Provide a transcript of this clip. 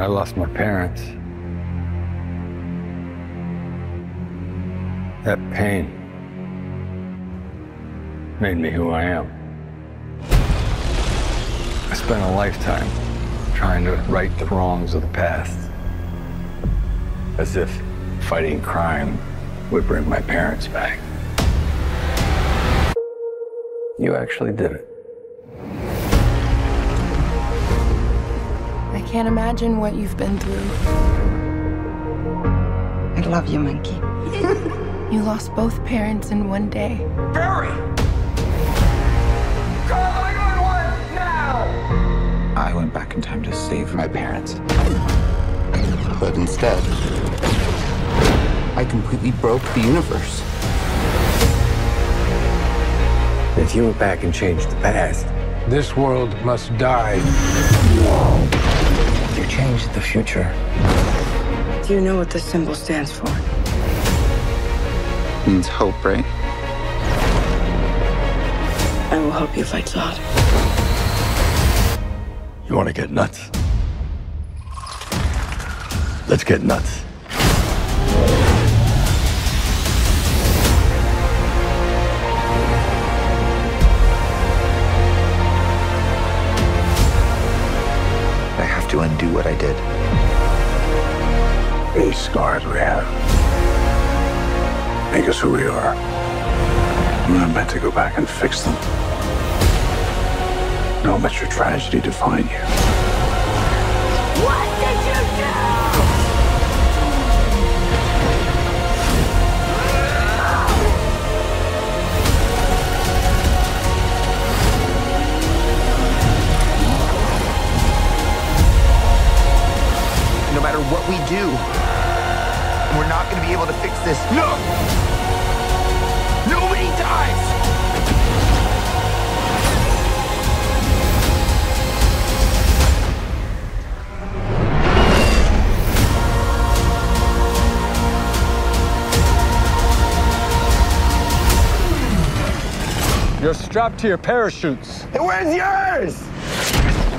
I lost my parents. That pain made me who I am. I spent a lifetime trying to right the wrongs of the past. As if fighting crime would bring my parents back. You actually did it. I can't imagine what you've been through. I love you, Monkey. You lost both parents in one day. Barry! Call 911 now! I went back in time to save my parents. But instead, I completely broke the universe. If you went back and changed the past, This world must die. you changed the future. Do you know what this symbol stands for? Means hope, right? I will help you fight Zod. You want to get nuts? Let's get nuts. I have to undo what I did. These scars we have make us who we are. We're not meant to go back and fix them. Don't let your tragedy define you. What did you do? No matter what we do, we're not going to be able to fix this. No! Nobody dies! You're strapped to your parachutes. Where's yours?